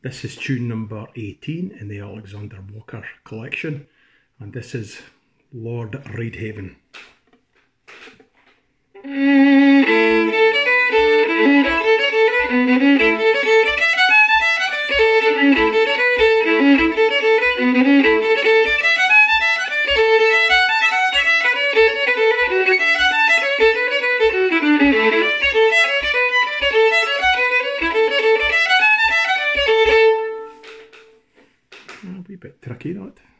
This is tune number 18 in the Alexander Walker collection, and this is Lord Redhaven. A wee bit tricky that.